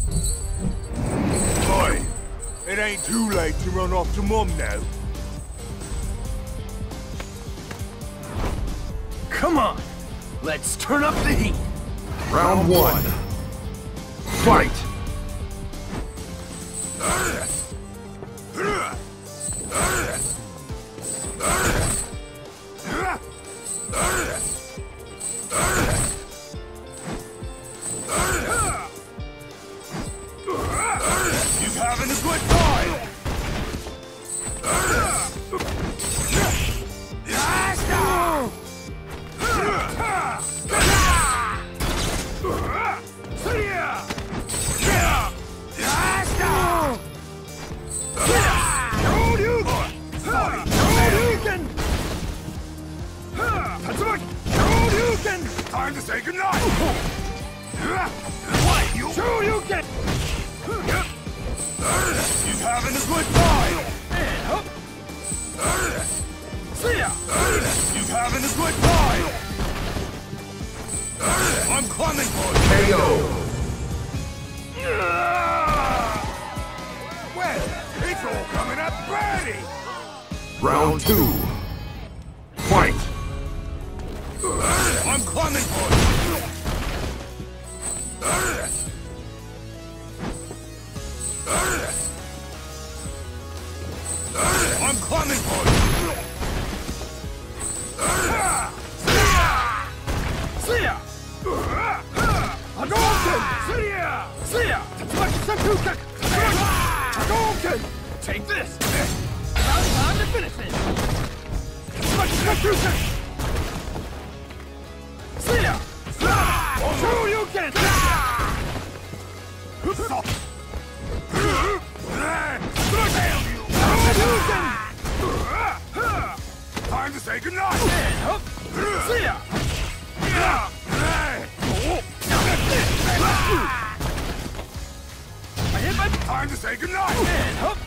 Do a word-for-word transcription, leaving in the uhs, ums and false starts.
Boy, it ain't too late to run off to Mum now. Come on, let's turn up the heat. Round one. Fight! He's having a good time! Time to say goodnight! What? You? Shoryuken! He's having a good time! And up. See ya! He's having a good time! I'm coming for you! K O! Well, it's all coming up ready! Round two. Fight! I'm coming for you! I'm coming for you! See ya! Hadouken! See ya! See ya! Tatsumaki Senpuken! Hadouken! Take this! Now it's time to finish it! Tatsumaki Senpuken! See ya! Shoryuken! Hadouken! Time to say goodnight! And up! See ya! I hit my... Time to say goodnight! And up!